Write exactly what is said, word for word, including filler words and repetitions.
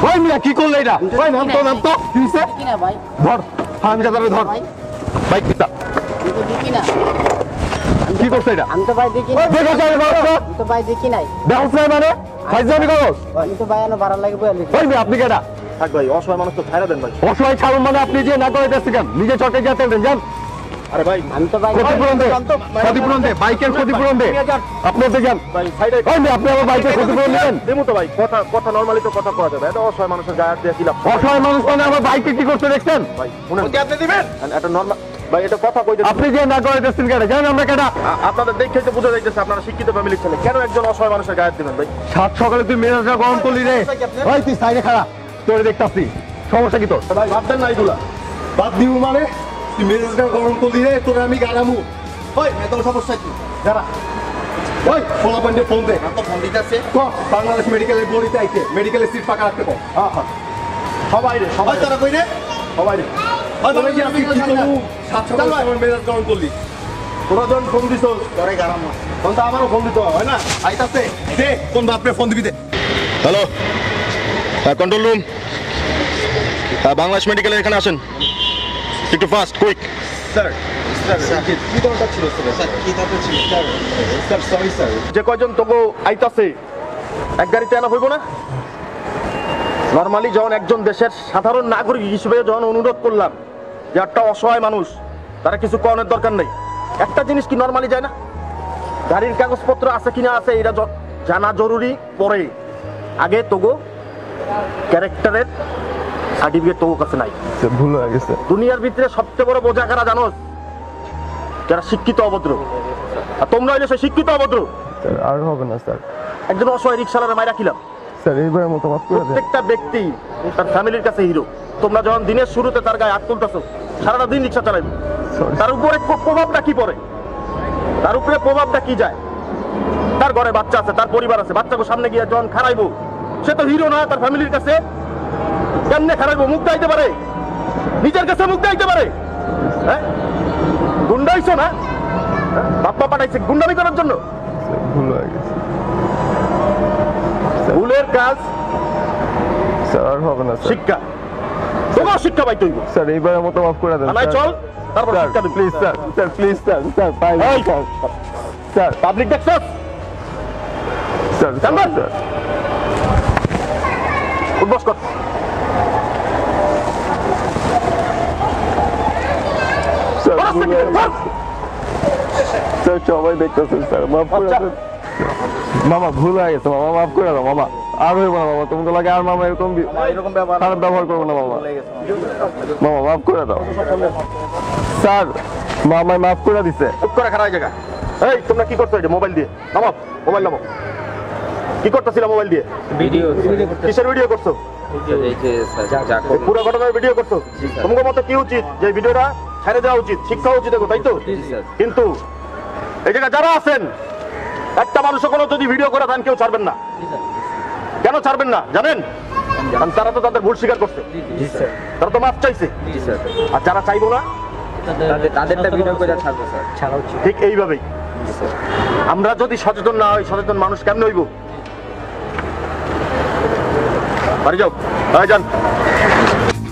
ওই মিয়া কি করলে এটা? ওই নাম তো নাম তো কি হইছে? কি না ভাই? ধর আমি যাবে ধর বাইক কিটা কিন্তু দেখি না। কি করছ এটা? আমি তো ভাই দেখি না। দেখো যাবে বাবা আমি তো ভাই দেখি নাই। দেখছ না মানে ফাইজলামি করছ? আমি তো ভাই এনে ভাড়া লাগে বলে লিখি। ওই মিয়া আপনি কেডা? থাক ভাই অসহায় মানুষ তো ছাইরা দেন ভাই। অসহায় ছাড়ুন মানে আপনি যে না করে দিচ্ছেন কেন? নিজে চটে গিয়ে তেল দেন যান। আরে ভাই আমি তো ভাই ক্ষতিপূরণ দে ক্ষতিপূরণ দে বাইকের ক্ষতিপূরণ দে আপনি দেখেন ভাই সাইডে ওই মিয়া আপনি আমার বাইকের ক্ষতিপূরণ দেন। দেবো তো ভাই কথা কথা নরমালি তো কথা কওয়া যাবে। এটা অসহায় মানুষের গায়ে হাত দিয়ে কি লাভ? অসহায় মানুষ মানে আমার বাইকে কি করতে দেখছেন? ভাই শুনেন আপনি দিবেন এটা নরমাল ভাই এটা কথা কইতে আপনি যে না করে দিচ্ছেন কেন? জানেন আমরা কেডা? আপনাদের দেখে তো বোঝা যাইতেছে আপনারা শিক্ষিত ফ্যামিলির ছেলে। কেন একজন অসহায় মানুষের গায়ে হাত দিবেন ভাই? সাত সকালে তুই মেজাজটা গরম করলি রে। ওই তুই সাইডে খাড়া তোরে দেখতাছি সমস্যা কি তোর? ভাই বাদ দেন না এগুলা বাদ দিব মানে তুই মেজাজটা গরম করলি রে তোরে আমি গারামু। ওই এত সমস্যা কি যারা ওই ফোলা পয়েন্টে ফোন দে তো ফোন দিতেছে ক বাংলাদেশ মেডিকেলের বলিতে আইতে মেডিকেলের সিট ফাঁকা রাখতে কো হ্যাঁ হ্যাঁ সবাই রে সবাই তারা কই রে সবাই রে ওই বলে কি আমি কি করব সাত সকালে আমার মেজাজ গরম করলি তোরা যখন ফোন দিছ তোরে গারামু ফোনটা আমারও ফোন দিতে হয় না আইতাছে দে কোন বাপরে ফোন দিবি দে হ্যালো কন্ট্রোল রুম বাংলাদেশ মেডিকেলের এখানে আসেন একটু ফাস্ট কুইক স্যার যে কয়জন তোকে আইতাছে এক গাড়িতে আনা হইব না নরমালি যখন একজন দেশের সাধারণ নাগরিক হিসেবে যখন অনুরোধ করলাম যে একটা অসহায় মানুষ তারা কিছু করানোর দরকার নেই একটা জিনিস কি নরমালি যায় না গাড়ির কাগজপত্র আছে কিনা আছে এটা জানা জরুরি পরে আগে তোগো ক্যারেক্টারের সার্টিফিকেট তোর কাছে নাই ভুল হয়ে গেছে দুনিয়ার ভিতরে সবচেয়ে বড় বোঝা কারা জানোস যারা শিক্ষিত অভদ্র আর তোমরা হইলে সে শিক্ষিত অভদ্র স্যার আর হবে না স্যার একজন অসহায় রিক্সাওয়ালার মাইরা খিলাম স্যার এইবারের মতো মাফ করে দেন প্রত্যেকটা ব্যক্তি তার ফ্যামিলির কাছে হিরো তোমরা যখন দিনের শুরুতে তার গায়ে হাত তুলতেছো সারাটা দিন রিক্সা চালাইবে তার উপরে প্রভাবটা কি পড়ে তার উপরে প্রভাবটা কি যায় তার ঘরে বাচ্চা আছে তার পরিবার আছে বাচ্চাকে সামনে গিয়ে যখন খারাইবো সে তো হিরো না তার ফ্যামিলির কাছে কেমনে খারাইবো মুখ দাইতে পারে নিজের কাছে মুখ দাইতে পারে হ্যাঁ গুন্ডাইছো না বাপ্পা পাঠাইছে গুন্ডামি করার জন্য ভুল হয়ে গেছে ভুলের কাজ স্যার আর হবে না শিক্ষা তোমার শিক্ষা পাইতে হইব স্যার এইবারের মতো মাফ করে দেন থানায় চল তারপর শিক্ষা দিবি please sir sir please sir sir পাই স্যার পাবলিক দেখছস স্যার জানবেন স্যার উদ্বাস কর স্যার স্যার সবাই দেখতেছেন স্যার মাফ করে দেন মামা ভুল হয়ে গেছে মামা মাফ করে দাও মামা আর হইব না মামা তুমি তো লাগে আর মামা এরকম এরকম ব্যবহার খারাপ ব্যবহার করবো না মামা মামা মাফ করে দাও স্যার মামায় মাফ করে দিছে চুপ করে খারাপ জায়গা এই তোমরা কি করছো এটা মোবাইল দিয়ে নামো মোবাইল নামো কি করতেছিল মোবাইল দিয়ে ভিডিও কিসের ভিডিও করছো পুরো ঘটনার ভিডিও করছো তোমার মতে কি উচিত যে ভিডিওটা ছেড়ে দেওয়া উচিত শিক্ষা উচিত তাই তো কিন্তু এই জায়গায় যারা আছেন একটা মানুষও কোনো যদি ভিডিও করে দেন কেউ ছাড়বেন না কেন ছাড়বেন না জানেন কারণ তারা তো তাদের ভুল স্বীকার করছে তারা তো মাফ চাইছে আর যারা চাইবো না তাদেরটা ভিডিও করে ছাড়বো স্যার ছাড়া উচিত ঠিক এইভাবেই আমরা যদি সচেতন না হই সচেতন মানুষ কেমনে হইব বাড়ি যাও যান